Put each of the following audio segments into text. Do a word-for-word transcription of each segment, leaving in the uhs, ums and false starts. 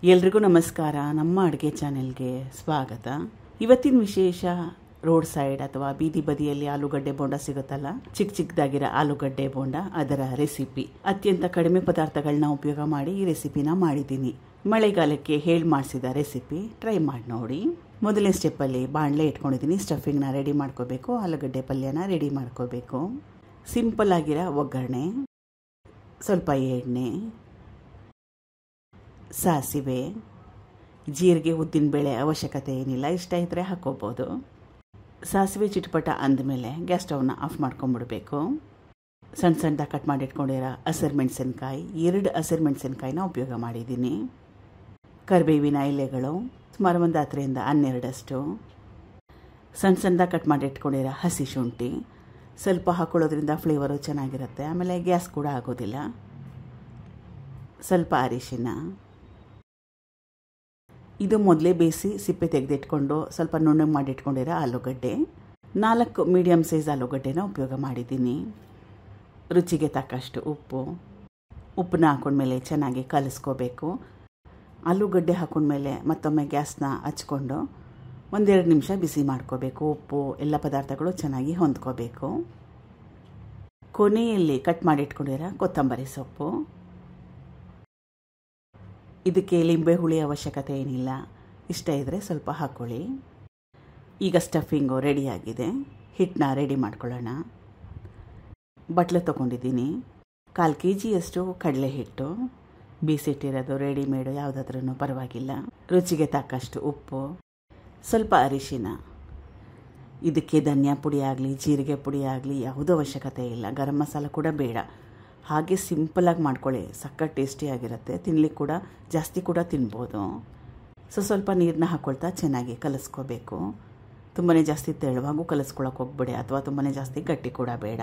ಎಲ್ರಿಗೂ ನಮಸ್ಕಾರ. ನಮ್ಮ ಅಡುಗೆ ಚಾನೆಲ್ಗೆ ಸ್ವಾಗತ. ಇವತ್ತಿನ ವಿಶೇಷ ರೋಡ್ ಸೈಡ್ ಅಥವಾ ಬೀದಿ ಬದಿಯಲ್ಲಿ ಆಲೂಗಡ್ಡೆ ಬೋಂಡ ಸಿಗುತ್ತಲ್ಲ, ಚಿಕ್ಕ ಚಿಕ್ಕದಾಗಿರೋ ಆಲೂಗಡ್ಡೆ ಬೋಂಡ, ಅದರ ರೆಸಿಪಿ. ಅತ್ಯಂತ ಕಡಿಮೆ ಪದಾರ್ಥಗಳನ್ನ ಉಪಯೋಗ ಮಾಡಿ ಈ ರೆಸಿಪಿನ ಮಾಡಿದ್ದೀನಿ. ಮಳೆಗಾಲಕ್ಕೆ ಹೇಳಿ ಮಾಡಿಸಿದ ರೆಸಿಪಿ, ಟ್ರೈ ಮಾಡಿ ನೋಡಿ. ಮೊದಲನೇ ಸ್ಟೆಪ್ಪಲ್ಲಿ ಬಾಣಲೆ ಇಟ್ಕೊಂಡಿದ್ದೀನಿ. ಸ್ಟಫಿಂಗ್ನ ರೆಡಿ ಮಾಡ್ಕೋಬೇಕು. ಆಲೂಗಡ್ಡೆ ಪಲ್ಯನ ರೆಡಿ ಮಾಡ್ಕೋಬೇಕು. ಸಿಂಪಲ್ ಆಗಿರೋ ಒಗ್ಗರಣೆ, ಸ್ವಲ್ಪ ಎಣ್ಣೆ, ಸಾಸಿವೆ, ಜೀರಿಗೆ, ಉದ್ದಿನಬೇಳೆ ಅವಶ್ಯಕತೆ ಏನಿಲ್ಲ, ಇಷ್ಟ ಇದ್ದರೆ ಹಾಕೋಬೋದು. ಸಾಸಿವೆ ಚಿಟಪಟ ಅಂದಮೇಲೆ ಗ್ಯಾಸ್ ಸ್ಟವ್ನ ಆಫ್ ಮಾಡ್ಕೊಂಬಿಡ್ಬೇಕು. ಸಣ್ಣ ಸಣ್ಣದಾಗಿ ಕಟ್ ಮಾಡಿ ಇಟ್ಕೊಂಡಿರೋ ಹಸಿರು ಮೆಣಸಿನ್ಕಾಯಿ, ಎರಡು ಹಸಿರು ಮೆಣಸಿನ್ಕಾಯಿನ ಉಪಯೋಗ ಮಾಡಿದ್ದೀನಿ. ಕರಿಬೇವಿನ ಎಲೆಗಳು ಸುಮಾರು ಒಂದು ಹತ್ತರಿಂದ ಹನ್ನೆರಡಷ್ಟು. ಸಣ್ಣ ಸಣ್ಣದಾಗಿ ಕಟ್ ಮಾಡಿ ಇಟ್ಕೊಂಡಿರೋ ಹಸಿ ಶುಂಠಿ, ಸ್ವಲ್ಪ ಹಾಕೊಳ್ಳೋದ್ರಿಂದ ಫ್ಲೇವರು ಚೆನ್ನಾಗಿರುತ್ತೆ, ಆಮೇಲೆ ಗ್ಯಾಸ್ ಕೂಡ ಆಗೋದಿಲ್ಲ. ಸ್ವಲ್ಪ ಅರಿಶಿನ. ಇದು ಮೊದಲೇ ಬೇಯಿಸಿ ಸಿಪ್ಪೆ ತೆಗೆದಿಟ್ಕೊಂಡು ಸ್ವಲ್ಪ ನುಣ್ಣಗೆ ಮಾಡಿಟ್ಕೊಂಡಿರೋ ಆಲೂಗಡ್ಡೆ. ನಾಲ್ಕು ಮೀಡಿಯಮ್ ಸೈಜ್ ಆಲೂಗಡ್ಡೆನ ಉಪಯೋಗ ಮಾಡಿದ್ದೀನಿ. ರುಚಿಗೆ ತಕ್ಕಷ್ಟು ಉಪ್ಪು. ಉಪ್ಪನ್ನ ಹಾಕೊಂಡ್ಮೇಲೆ ಚೆನ್ನಾಗಿ ಕಲಿಸ್ಕೋಬೇಕು. ಆಲೂಗಡ್ಡೆ ಹಾಕೊಂಡ್ಮೇಲೆ ಮತ್ತೊಮ್ಮೆ ಗ್ಯಾಸ್ನ ಹಚ್ಕೊಂಡು ಒಂದೆರಡು ನಿಮಿಷ ಬಿಸಿ ಮಾಡ್ಕೋಬೇಕು. ಉಪ್ಪು ಎಲ್ಲ ಪದಾರ್ಥಗಳು ಚೆನ್ನಾಗಿ ಹೊಂದ್ಕೋಬೇಕು. ಕೊನೆಯಲ್ಲಿ ಕಟ್ ಮಾಡಿಟ್ಕೊಂಡಿರೋ ಕೊತ್ತಂಬರಿ ಸೊಪ್ಪು. ಇದಕ್ಕೆ ಲಿಂಬೆ ಹುಳಿ ಅವಶ್ಯಕತೆ ಏನಿಲ್ಲ, ಇಷ್ಟ ಇದ್ದರೆ ಸ್ವಲ್ಪ ಹಾಕ್ಕೊಳ್ಳಿ. ಈಗ ಸ್ಟಫಿಂಗು ರೆಡಿಯಾಗಿದೆ. ಹಿಟ್ಟನ್ನ ರೆಡಿ ಮಾಡ್ಕೊಳ್ಳೋಣ. ಬಟ್ಲು ತೊಗೊಂಡಿದ್ದೀನಿ. ಕಾಲು ಕೆ ಜಿಯಷ್ಟು ಕಡಲೆ ಹಿಟ್ಟು, ಬೀಸಿಟ್ಟಿರೋದು ರೆಡಿಮೇಡು ಯಾವುದಾದ್ರೂ ಪರವಾಗಿಲ್ಲ. ರುಚಿಗೆ ತಕ್ಕಷ್ಟು ಉಪ್ಪು, ಸ್ವಲ್ಪ ಅರಿಶಿನ. ಇದಕ್ಕೆ ಧನಿಯಾ ಪುಡಿ ಆಗಲಿ ಜೀರಿಗೆ ಪುಡಿ ಆಗಲಿ ಯಾವುದೂ ಅವಶ್ಯಕತೆ ಇಲ್ಲ. ಗರಂ ಮಸಾಲ ಕೂಡ ಬೇಡ. ಹಾಗೆ ಸಿಂಪಲಾಗಿ ಮಾಡ್ಕೊಳ್ಳಿ, ಸಖತ್ ಟೇಸ್ಟಿಯಾಗಿರುತ್ತೆ. ತಿನ್ನಲಿಕ್ಕೆ ಕೂಡ ಜಾಸ್ತಿ ಕೂಡ ತಿನ್ಬೋದು. ಸೊ ಸ್ವಲ್ಪ ನೀರನ್ನ ಹಾಕ್ಕೊಳ್ತಾ ಚೆನ್ನಾಗಿ ಕಲಿಸ್ಕೋಬೇಕು. ತುಂಬಾ ಜಾಸ್ತಿ ತೆಳುವಾಗೂ ಕಲಿಸ್ಕೊಳಕ್ಕೆ ಹೋಗ್ಬೇಡಿ, ಅಥವಾ ತುಂಬಾ ಜಾಸ್ತಿ ಗಟ್ಟಿ ಕೂಡ ಬೇಡ.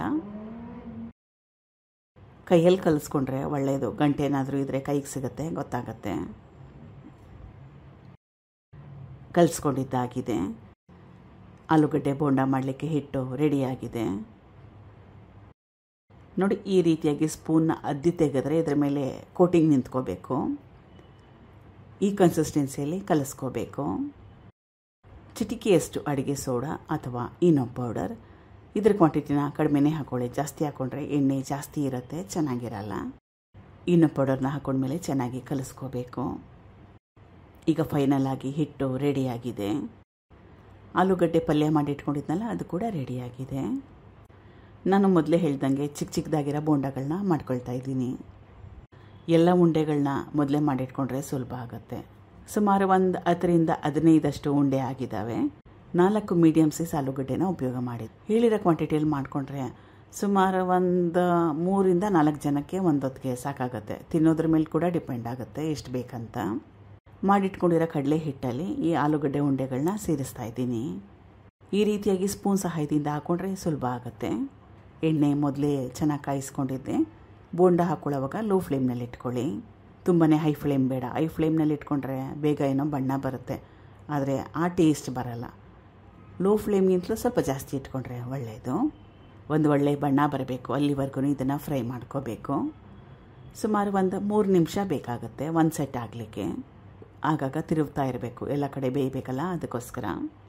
ಕೈಯಲ್ಲಿ ಕಲಿಸ್ಕೊಂಡ್ರೆ ಒಳ್ಳೆಯದು. ಗಂಟೆ ಏನಾದರೂ ಇದ್ದರೆ ಕೈಗೆ ಸಿಗುತ್ತೆ, ಗೊತ್ತಾಗತ್ತೆ. ಕಲಿಸ್ಕೊಂಡಿದ್ದಾಗಿದೆ. ಆಲೂಗಡ್ಡೆ ಬೋಂಡ ಮಾಡಲಿಕ್ಕೆ ಹಿಟ್ಟು ರೆಡಿಯಾಗಿದೆ. ನೋಡಿ, ಈ ರೀತಿಯಾಗಿ ಸ್ಪೂನ್ನ ಅದ್ದಿ ತೆಗೆದ್ರೆ ಇದರ ಮೇಲೆ ಕೋಟಿಂಗ್ ನಿಂತ್ಕೋಬೇಕು. ಈ ಕನ್ಸಿಸ್ಟೆನ್ಸಿಯಲ್ಲಿ ಕಲಿಸ್ಕೋಬೇಕು. ಚಿಟಿಕೆಯಷ್ಟು ಅಡುಗೆ ಸೋಡಾ ಅಥವಾ ಈನೋ ಪೌಡರ್. ಇದ್ರ ಕ್ವಾಂಟಿಟಿನ ಕಡಿಮೆನೇ ಹಾಕೊಳ್ಳಿ. ಜಾಸ್ತಿ ಹಾಕ್ಕೊಂಡ್ರೆ ಎಣ್ಣೆ ಜಾಸ್ತಿ ಇರುತ್ತೆ, ಚೆನ್ನಾಗಿರಲ್ಲ. ಈನೋ ಪೌಡರ್ನ ಹಾಕೊಂಡ್ಮೇಲೆ ಚೆನ್ನಾಗಿ ಕಲಿಸ್ಕೋಬೇಕು. ಈಗ ಫೈನಲ್ ಆಗಿ ಹಿಟ್ಟು ರೆಡಿಯಾಗಿದೆ. ಆಲೂಗಡ್ಡೆ ಪಲ್ಯ ಮಾಡಿ ಇಟ್ಕೊಂಡಿದ್ನಲ್ಲ, ಅದು ಕೂಡ ರೆಡಿಯಾಗಿದೆ. ನಾನು ಮೊದಲೇ ಹೇಳ್ದಂಗೆ ಚಿಕ್ಕ ಚಿಕ್ಕದಾಗಿರೋ ಬೋಂಡಗಳನ್ನ ಮಾಡ್ಕೊಳ್ತಾ ಇದ್ದೀನಿ. ಎಲ್ಲ ಉಂಡೆಗಳನ್ನ ಮೊದಲೇ ಮಾಡಿಟ್ಕೊಂಡ್ರೆ ಸುಲಭ ಆಗುತ್ತೆ. ಸುಮಾರು ಒಂದು ಹತ್ತರಿಂದ ಹದಿನೈದಷ್ಟು ಉಂಡೆ ಆಗಿದ್ದಾವೆ. ನಾಲ್ಕು ಮೀಡಿಯಮ್ ಸೈಜ್ ಆಲೂಗಡ್ಡೆನ ಉಪಯೋಗ ಮಾಡಿ ಹೇಳಿರೋ ಕ್ವಾಂಟಿಟಿಯಲ್ಲಿ ಮಾಡಿಕೊಂಡ್ರೆ ಸುಮಾರು ಒಂದು ಮೂರಿಂದ ನಾಲ್ಕು ಜನಕ್ಕೆ ಒಂದೊತ್ತಿಗೆ ಸಾಕಾಗುತ್ತೆ. ತಿನ್ನೋದ್ರ ಮೇಲೆ ಕೂಡ ಡಿಪೆಂಡ್ ಆಗುತ್ತೆ ಎಷ್ಟು ಬೇಕಂತ. ಮಾಡಿಟ್ಕೊಂಡಿರೋ ಕಡಲೆ ಹಿಟ್ಟಲ್ಲಿ ಈ ಆಲೂಗಡ್ಡೆ ಉಂಡೆಗಳನ್ನ ಸೇರಿಸ್ತಾ ಇದ್ದೀನಿ. ಈ ರೀತಿಯಾಗಿ ಸ್ಪೂನ್ ಸಹಾಯದಿಂದ ಹಾಕ್ಕೊಂಡ್ರೆ ಸುಲಭ ಆಗುತ್ತೆ. ಎಣ್ಣೆ ಮೊದಲೇ ಚೆನ್ನಾಗಿ ಕಾಯಿಸ್ಕೊಂಡಿದ್ದೆ. ಬೋಂಡ ಹಾಕ್ಕೊಳ್ಳೋವಾಗ ಲೋ ಫ್ಲೇಮ್ನಲ್ಲಿ ಇಟ್ಕೊಳ್ಳಿ. ತುಂಬಾ ಹೈ ಫ್ಲೇಮ್ ಬೇಡ. ಹೈ ಫ್ಲೇಮ್ನಲ್ಲಿ ಇಟ್ಕೊಂಡ್ರೆ ಬೇಗ ಏನೋ ಬಣ್ಣ ಬರುತ್ತೆ, ಆದರೆ ಆ ಟೇಸ್ಟ್ ಬರಲ್ಲ. ಲೋ ಫ್ಲೇಮ್ಗಿಂತಲೂ ಸ್ವಲ್ಪ ಜಾಸ್ತಿ ಇಟ್ಕೊಂಡ್ರೆ ಒಳ್ಳೆಯದು. ಒಂದು ಒಳ್ಳೆಯ ಬಣ್ಣ ಬರಬೇಕು, ಅಲ್ಲಿವರೆಗೂ ಇದನ್ನು ಫ್ರೈ ಮಾಡ್ಕೋಬೇಕು. ಸುಮಾರು ಒಂದು ಮೂರು ನಿಮಿಷ ಬೇಕಾಗುತ್ತೆ ಒಂದು ಸೆಟ್ ಆಗಲಿಕ್ಕೆ. ಆಗಾಗ ತಿರುಗ್ತಾ ಇರಬೇಕು, ಎಲ್ಲ ಕಡೆ ಬೇಯಬೇಕಲ್ಲ, ಅದಕ್ಕೋಸ್ಕರ.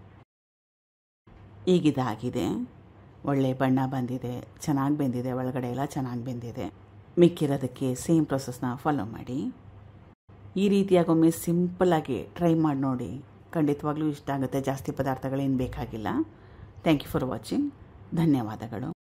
ಈಗಿದಾಗಿದೆ. ಒಳ್ಳೆ ಬಣ್ಣ ಬಂದಿದೆ, ಚೆನ್ನಾಗಿ ಬೆಂದಿದೆ, ಒಳಗಡೆ ಎಲ್ಲ ಚೆನ್ನಾಗಿ ಬೆಂದಿದೆ. ಮಿಕ್ಕಿರೋದಕ್ಕೆ ಸೇಮ್ ಪ್ರೊಸೆಸ್ನ ಫಾಲೋ ಮಾಡಿ. ಈ ರೀತಿಯಾಗೊಮ್ಮೆ ಸಿಂಪಲ್ಲಾಗಿ ಟ್ರೈ ಮಾಡಿ ನೋಡಿ, ಖಂಡಿತವಾಗ್ಲೂ ಇಷ್ಟ ಆಗುತ್ತೆ. ಜಾಸ್ತಿ ಪದಾರ್ಥಗಳೇನು ಬೇಕಾಗಿಲ್ಲ. Thank you for watching. ಧನ್ಯವಾದಗಳು.